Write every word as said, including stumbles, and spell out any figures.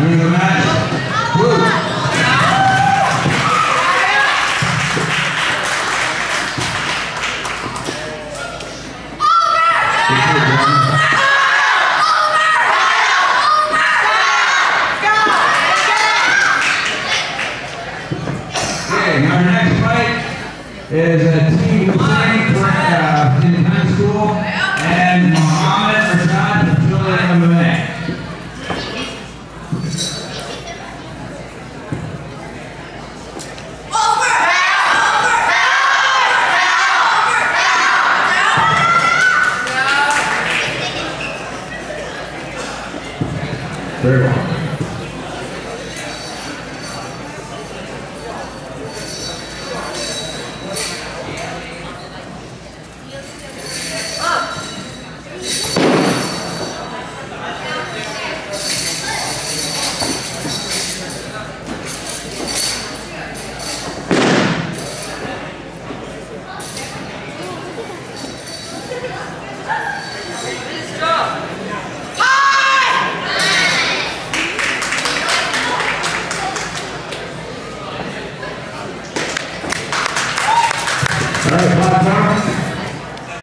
Winner of the match, Blue. Okay, our next fight is a team Hussein for uh, in high school and Muhammad Rashad from Children M M A. Very well.